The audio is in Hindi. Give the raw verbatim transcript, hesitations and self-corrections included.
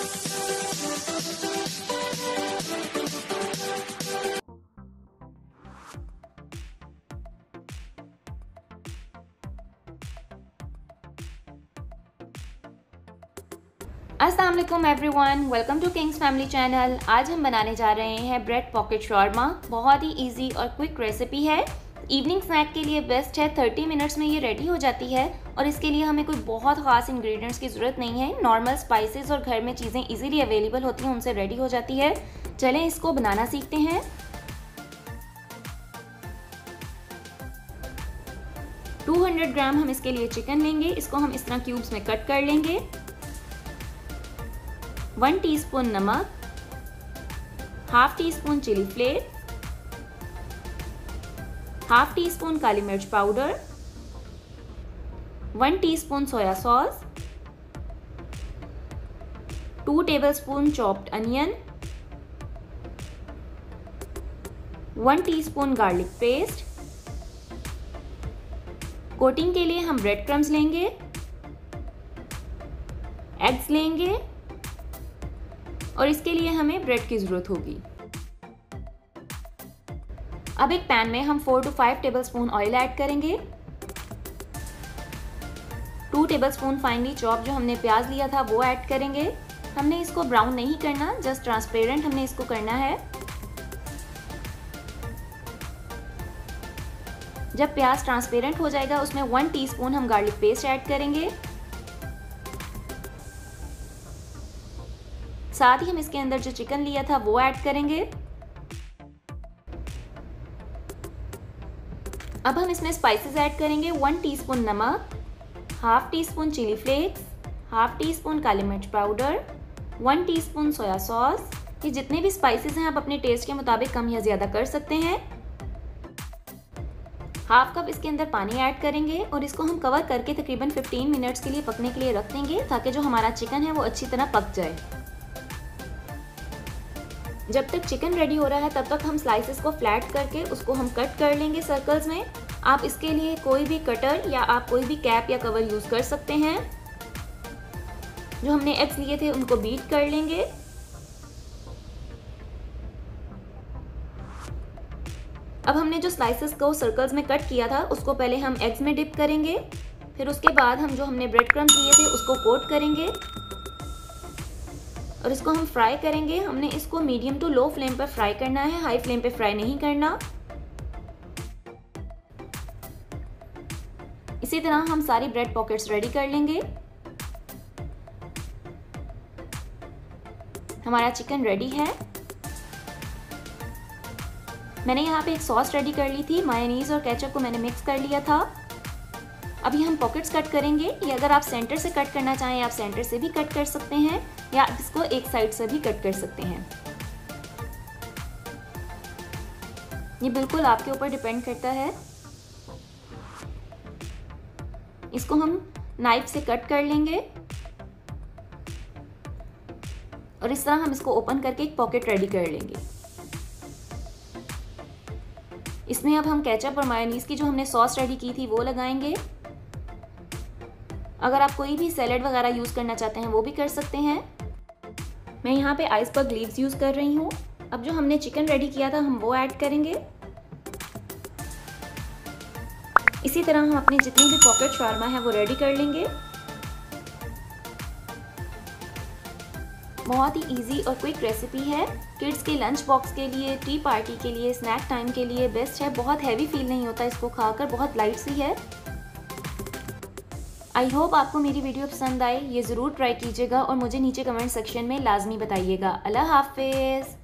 अस्सलाम वालेकुम everyone, welcome to kings family channel. आज हम बनाने जा रहे हैं ब्रेड पॉकेट शॉर्मा। बहुत ही इजी और क्विक रेसिपी है। इवनिंग स्नैक के लिए बेस्ट है। तीस मिनट्स में ये रेडी हो जाती है और इसके लिए हमें कोई बहुत ख़ास इंग्रेडिएंट्स की ज़रूरत नहीं है। नॉर्मल स्पाइसेस और घर में चीज़ें इजीली अवेलेबल होती हैं, उनसे रेडी हो जाती है। चलें इसको बनाना सीखते हैं। दो सौ ग्राम हम इसके लिए चिकन लेंगे। इसको हम इस तरह क्यूब्स में कट कर लेंगे। वन टीस्पून नमक, half teaspoon chilli flakes, half teaspoon काली मिर्च powder, one teaspoon soya sauce, two tablespoon chopped onion, one teaspoon garlic paste. Coating के लिए हम ब्रेड क्रम्स लेंगे, एग्स लेंगे और इसके लिए हमें ब्रेड की ज़रूरत होगी। अब एक पैन में हम four two five tablespoon oil add करेंगे। टू टेबलस्पून फाइनली चॉप जो हमने प्याज लिया था वो ऐड करेंगे। हमने इसको ब्राउन नहीं करना, जस्ट ट्रांसपेरेंट हमने इसको करना है। जब प्याज ट्रांसपेरेंट हो जाएगा उसमें वन टीस्पून हम गार्लिक पेस्ट ऐड करेंगे। साथ ही हम इसके अंदर जो चिकन लिया था वो ऐड करेंगे। अब हम इसमें स्पाइसेस ऐड करेंगे। वन टीस्पून नमक, half teaspoon chilli flakes, half teaspoon काली मिर्च powder, one teaspoon soya sauce. ये जितने भी स्पाइसेस हैं आप अपने टेस्ट के मुताबिक कम या ज़्यादा कर सकते हैं। हाफ कप इसके अंदर पानी ऐड करेंगे और इसको हम कवर करके तकरीबन पंद्रह मिनट्स के लिए पकने के लिए रख देंगे ताकि जो हमारा चिकन है वो अच्छी तरह पक जाए। जब तक चिकन रेडी हो रहा है तब तक हम स्लाइसेस को फ्लैट करके उसको हम कट कर लेंगे सर्कल्स में। आप इसके लिए कोई भी कटर या आप कोई भी कैप या कवर यूज़ कर सकते हैं। जो हमने एग्स लिए थे उनको बीट कर लेंगे। अब हमने जो स्लाइसेस को सर्कल्स में कट किया था उसको पहले हम एग्स में डिप करेंगे, फिर उसके बाद हम जो हमने ब्रेड क्रम्स लिए थे उसको कोट करेंगे और इसको हम फ्राई करेंगे। हमने इसको मीडियम टू लो फ्लेम पर फ्राई करना है, हाई फ्लेम पे फ्राई नहीं करना। इसी तरह हम सारी ब्रेड पॉकेट्स रेडी कर लेंगे। हमारा चिकन रेडी है। मैंने यहाँ पे एक सॉस रेडी कर ली थी। मायोनीज और केचप को मैंने मिक्स कर लिया था। अभी हम पॉकेट्स कट करेंगे। ये अगर आप सेंटर से कट करना चाहें आप सेंटर से भी कट कर सकते हैं या इसको एक साइड से भी कट कर सकते हैं। ये बिल्कुल आपके ऊपर डिपेंड करता है। इसको हम नाइफ से कट कर लेंगे और इस तरह हम इसको ओपन करके एक पॉकेट रेडी कर लेंगे। इसमें अब हम केचप और मायोनीज की जो हमने सॉस रेडी की थी वो लगाएंगे। अगर आप कोई भी सैलेड वगैरह यूज़ करना चाहते हैं वो भी कर सकते हैं। मैं यहाँ पे आइसबर्ग लीव्स यूज़ कर रही हूँ। अब जो हमने चिकन रेडी किया था हम वो ऐड करेंगे। इसी तरह हम अपनी जितनी भी पॉकेट शॉर्मा है वो रेडी कर लेंगे। बहुत ही इजी और क्विक रेसिपी है। किड्स के लंच बॉक्स के लिए, टी पार्टी के लिए, स्नैक टाइम के लिए बेस्ट है। बहुत हैवी फील नहीं होता इसको खाकर, बहुत लाइट सी है। आई होप आपको मेरी वीडियो पसंद आए। ये ज़रूर ट्राई कीजिएगा और मुझे नीचे कमेंट सेक्शन में लाजमी बताइएगा। अल्लाह हाफिज़।